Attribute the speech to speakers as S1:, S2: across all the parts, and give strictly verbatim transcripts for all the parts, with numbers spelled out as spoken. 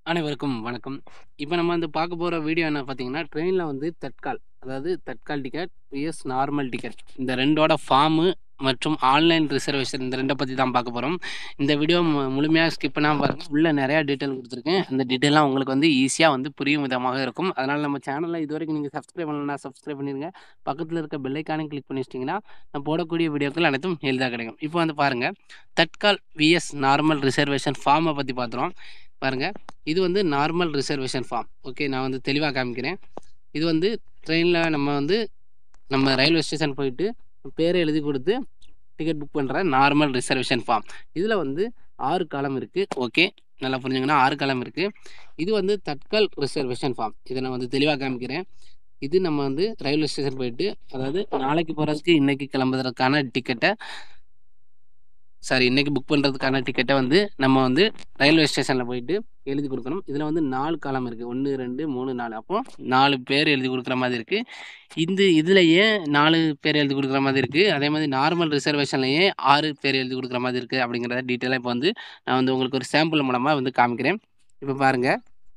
S1: அனைவருக்கும் வணக்கம். இப்ப நம்ம வந்து பார்க்க போற வீடியோ என்ன பார்த்தீங்கன்னா, ட்ரெயின்ல வந்து தட்கால், அதாவது Tatkal ticket vs normal ticket இந்த ரெண்டோட ஃபார்மு மற்றும் ஆன்லைன் ரிசர்வேஷன் இந்த ரெண்ட பத்தி தான் பார்க்க போறோம். இந்த வீடியோ மு முழுமையா ஸ்கிப் பண்ணாம பாருங்க. உள்ள நெறைய டீட்டெயில் குடுத்துருக்கேன். அந்த டீட்டெயில்லாம் உங்களுக்கு வந்து ஈஸியா வந்து புரியும் விதமாக இருக்கும். அதனால நம்ம சேனல இதுவரைக்கும் நீங்க சப்ஸ்கிரைப் பண்ணலன்னா சப்ஸ்கிரைப் பண்ணிருங்க. பக்கத்துல இருக்க பெல் ஐகானையும் கிளிக் பண்ணி வச்சுட்டீங்கன்னா, நான் போடக்கூடிய வீடியோக்கள் அனைத்தும் எளிதா கிடைக்கும். இப்போ வந்து பாருங்க, தட்கால் விஎஸ் நார்மல் ரிசர்வேஷன் ஃபார்ம பத்தி பார்த்துருவோம். பாருங்க, இது வந்து நார்மல் ரிசர்வேஷன் ஃபார்ம். ஓகே, நான் வந்து தெளிவா காமிக்கிறேன். இது வந்து ட்ரெயின்ல நம்ம வந்து நம்ம ரயில்வே ஸ்டேஷன் போயிட்டு பேர எழுதி குடுத்து டிக்கெட் புக் பண்ற நார்மல் ரிசர்வேஷன் ஃபார்ம். இதுல வந்து ஆறு காலம் இருக்கு. ஓகே, நல்லா புரிஞ்சுக்கணும். ஆறு காலம் இருக்கு. இது வந்து தட்கல் ரிசர்வேஷன் ஃபார்ம். இத நான் வந்து தெளிவா காமிக்கிறேன். இது நம்ம வந்து ரயில்வே ஸ்டேஷன் போயிட்டு, அதாவது நாளைக்கு போறதுக்கு இன்னைக்கு கிளம்புறதுக்கான டிக்கெட்ட சாரி இன்னைக்கு புக் பண்றதுக்கான டிக்கெட்ட வந்து நம்ம வந்து ரயில்வே ஸ்டேஷன்ல போயிட்டு எழுதி குடுக்கணும். இதுல வந்து நாலு காலம் இருக்கு. ஒன்று, இரண்டு, மூன்று, நாலு அப்போ நாலு பேர் எழுதி குடுக்குற மாதிரி இருக்கு. இந்த இதுல ஏன் நாலு பேர் எழுதி குடுக்குற மாதிரி இருக்கு, அதே மாதிரி நார்மல் ரிசர்வேஷன்ல ஏன் ஆறு பேர் எழுதி குடுக்குற மாதிரி இருக்கு அப்படிங்கிறத டீட்டெயிலா இப்ப வந்து நான் வந்து உங்களுக்கு ஒரு சாம்பிள் மூலமா வந்து காமிக்கிறேன். இப்ப பாருங்க.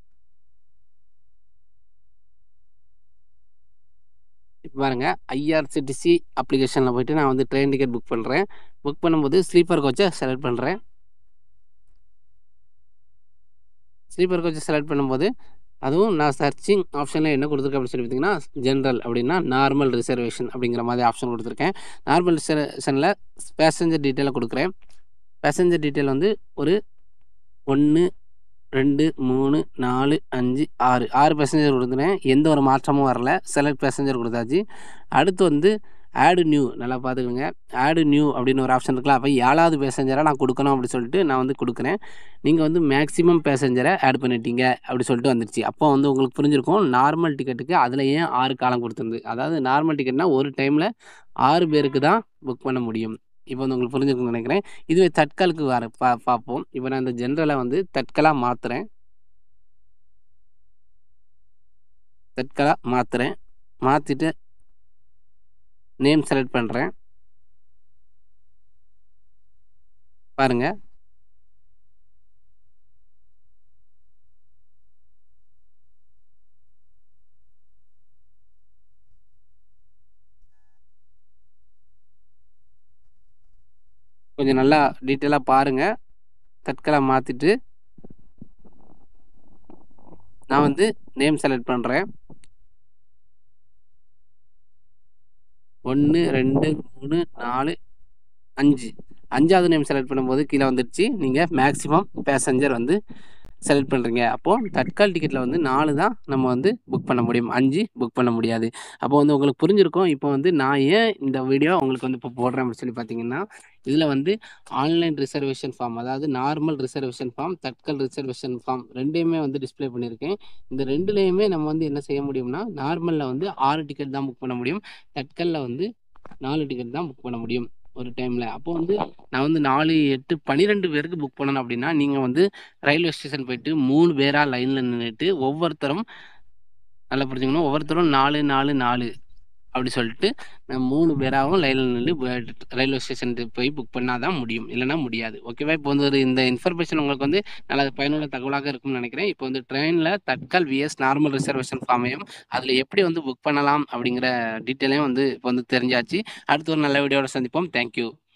S1: இப்ப பாருங்க, ஐஆர்சிடிசி அப்ளிகேஷன்ல போயிட்டு நான் வந்து ட்ரெயின் டிக்கெட் புக் பண்றேன். புக் பண்ணும்போது ஸ்லீப்பர் கோச்ச செலக்ட் பண்றேன். ஸ்லீப்பர் கோச்ச செலக்ட் பண்ணும்போது, அதுவும் நான் சர்ச்சிங் ஆப்ஷன்ல என்ன குடுத்துருக்கேன் அப்படின்னு சொல்லி பார்த்தீங்கன்னா, ஜெனரல் அப்படின்னா நார்மல் ரிசர்வேஷன் அப்படிங்கிற மாதிரி ஆப்ஷன் குடுத்துருக்கேன். நார்மல் ரிசர்வேஷன்ல பேசஞ்சர் டீட்டெயில குடுக்குறேன். பேசஞ்சர் டீட்டெயில் வந்து ஒரு ஒன்று, இரண்டு, மூன்று, நான்கு, ஐந்து, ஆறு ஆறு பேசஞ்சர் குடுக்குறேன். எந்த ஒரு மாற்றமும் வரல. செலக்ட் பேசஞ்சர் குடுத்தாச்சு. அடுத்து வந்து ஆட் நியூ நல்லா பார்த்துக்கங்க. ஆட் நியூ அப்படின்னு ஒரு ஆப்ஷன் இருக்குல்ல. அப்ப ஏழாவது பேசஞ்சரா நான் குடுக்கணும் அப்படின்னு சொல்லிட்டு நான் வந்து குடுக்குறேன். நீங்க வந்து மேக்ஸிமம் பேசஞ்சர ஆட் பண்ணிட்டீங்க அப்படி சொல்லிட்டு வந்துருச்சு. அப்போ வந்து உங்களுக்கு புரிஞ்சிருக்கும். நார்மல் டிக்கெட்டுக்கு அதுல ஏன் ஆறு காலம் குடுத்திருந்து. அதாவது நார்மல் டிக்கெட்னா ஒரு டைம்ல ஆறு பேருக்கு தான் புக் பண்ண முடியும். இப்போ வந்து உங்களுக்கு புரிஞ்சிருக்கும்னு நெனைக்கிறேன். இதுவே தட்கலுக்கு வர பா பார்ப்போம். இப்ப நான் இந்த ஜெனரல வந்து தட்கலா மாத்துறேன். தட்கலா மாத்துறேன். மாத்திட்டு நேம் செலக்ட் பண்றேன். பாருங்க. கொஞ்சம் நல்லா டீட்டெயிலா பாருங்க. தட்கலா மாத்திட்டு நான் வந்து நேம் செலக்ட் பண்றேன். ஒன்று, இரண்டு, மூன்று, நான்கு, ஐந்து அஞ்சாவது நேம் செலக்ட் பண்ணும்போது கீழ வந்துருச்சு. நீங்க மேக்ஸிமம் பேசஞ்சர் வந்து செலக்ட் பண்றீங்க. அப்போ தட்கால் டிக்கெட்ல வந்து நாலு தான் நம்ம வந்து புக் பண்ண முடியும். ஐந்து புக் பண்ண முடியாது. அப்போ வந்து உங்களுக்கு புரிஞ்சிருக்கும். இப்போ வந்து நான் ஏன் இந்த வீடியோ உங்களுக்கு வந்து இப்போ போடுறேன் அப்படின்னு சொல்லி பார்த்தீங்கன்னா, இதுல வந்து ஆன்லைன் ரிசர்வேஷன் ஃபார்ம், அதாவது normal reservation form, Tatkal reservation form ரெண்டுமே வந்து டிஸ்ப்ளே பண்ணியிருக்கேன். இந்த ரெண்டுலயுமே நம்ம வந்து என்ன செய்ய முடியும்னா, நார்மல்ல வந்து ஆறு டிக்கெட் தான் புக் பண்ண முடியும். தட்கல்ல வந்து நாலு டிக்கெட் தான் புக் பண்ண முடியும் ஒரு டைம்ல. அப்போ வந்து நான் வந்து நான்கு, எட்டு, பன்னிரண்டு பேருக்கு புக் பண்ணணும் அப்படின்னா, நீங்க வந்து ரயில்வே ஸ்டேஷன் போயிட்டு மூன்று பேரா லைன்ல நின்னுட்டு ஒவ்வொருத்தரும் நல்லா புரிஞ்சுக்கணும். ஒவ்வொருத்தரும் நான்கு, நான்கு, நான்கு அப்படி சொல்லிட்டு நான் மூன்று பேராவும் லைன்ல நின்னு ப ரயில்வே ஸ்டேஷனுக்கு போய் புக் பண்ணா தான் முடியும். இல்லன்னா முடியாது. ஓகேவா? இப்போ வந்து ஒரு இந்த இன்ஃபர்மேஷன் உங்களுக்கு வந்து நல்ல பயனுள்ள தகவலாக இருக்கும்னு நெனைக்கிறேன். இப்போ வந்து ட்ரெயின்ல தட்கல் விஎஸ் நார்மல் ரிசர்வேஷன் ஃபார்மையும், அதுல எப்படி வந்து புக் பண்ணலாம் அப்படிங்கிற டீட்டெயிலையும் வந்து இப்போ வந்து தெரிஞ்சாச்சு. அடுத்து ஒரு நல்ல வீடியோவோட சந்திப்போம். Thank you.